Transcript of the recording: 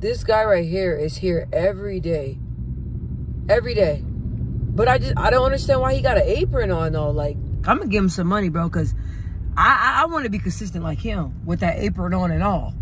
This guy right here is here every day. Every day. But I don't understand why he got an apron on though. Like, I'm gonna give him some money, bro, because I want to be consistent like him with that apron on and all.